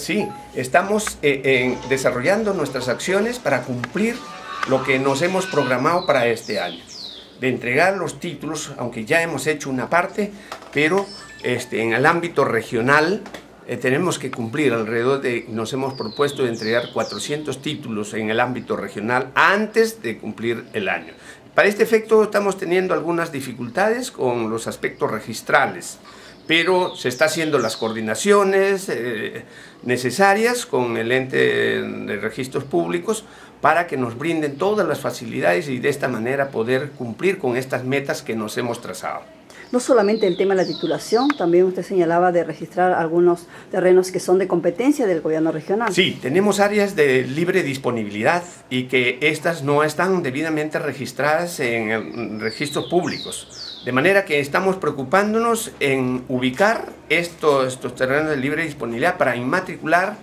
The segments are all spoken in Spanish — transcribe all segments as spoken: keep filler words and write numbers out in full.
Sí, estamos eh, eh, desarrollando nuestras acciones para cumplir lo que nos hemos programado para este año, de entregar los títulos, aunque ya hemos hecho una parte, pero este, en el ámbito regional eh, tenemos que cumplir alrededor de, nos hemos propuesto de entregar cuatrocientos títulos en el ámbito regional antes de cumplir el año. Para este efecto estamos teniendo algunas dificultades con los aspectos registrales, pero se está haciendo las coordinaciones eh, necesarias con el ente de registros públicos para que nos brinden todas las facilidades y de esta manera poder cumplir con estas metas que nos hemos trazado. No solamente el tema de la titulación, también usted señalaba de registrar algunos terrenos que son de competencia del gobierno regional. Sí, tenemos áreas de libre disponibilidad y que estas no están debidamente registradas en registros públicos. De manera que estamos preocupándonos en ubicar estos, estos terrenos de libre disponibilidad para inmatricular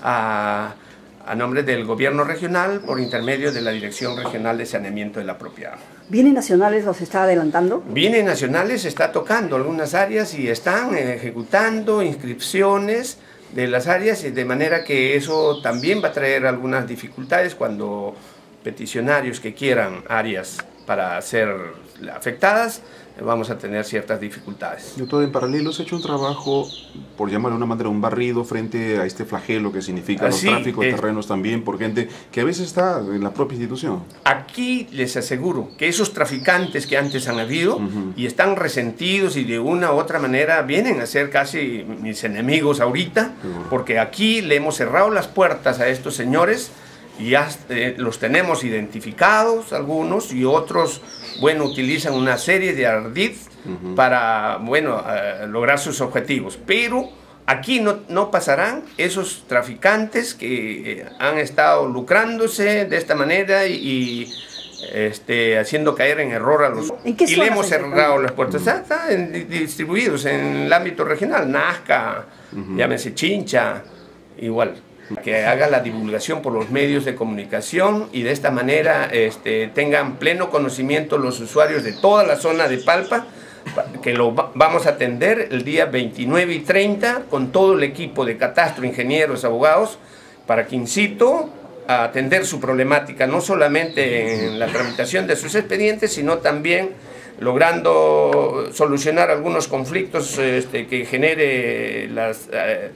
a, a nombre del gobierno regional por intermedio de la Dirección Regional de Saneamiento de la Propiedad. ¿Bienes nacionales los está adelantando? Bienes nacionales está tocando algunas áreas y están ejecutando inscripciones de las áreas, de manera que eso también va a traer algunas dificultades cuando peticionarios que quieran áreas para ser afectadas, vamos a tener ciertas dificultades. Doctor, en paralelo se ha hecho un trabajo, por llamarlo de una manera, un barrido frente a este flagelo que significa Así, los tráficos de eh, terrenos también por gente que a veces está en la propia institución. Aquí les aseguro que esos traficantes que antes han habido uh-huh. y están resentidos y de una u otra manera vienen a ser casi mis enemigos ahorita, uh-huh. porque aquí le hemos cerrado las puertas a estos señores y ya eh, los tenemos identificados algunos y otros, bueno, utilizan una serie de ardiz uh-huh. para, bueno, uh, lograr sus objetivos. Pero aquí no, no pasarán esos traficantes que eh, han estado lucrándose de esta manera y, y este, haciendo caer en error a los... ¿En qué y le hemos cerrado las puertas. Uh-huh. Están en, distribuidos en el ámbito regional, Nazca, uh-huh. llámese Chincha, igual. Que haga la divulgación por los medios de comunicación y de esta manera este, tengan pleno conocimiento los usuarios de toda la zona de Palpa, que lo va vamos a atender el día veintinueve y treinta con todo el equipo de catastro, ingenieros, abogados, para que incito a atender su problemática, no solamente en la tramitación de sus expedientes, sino también logrando solucionar algunos conflictos este, que genere las... Eh,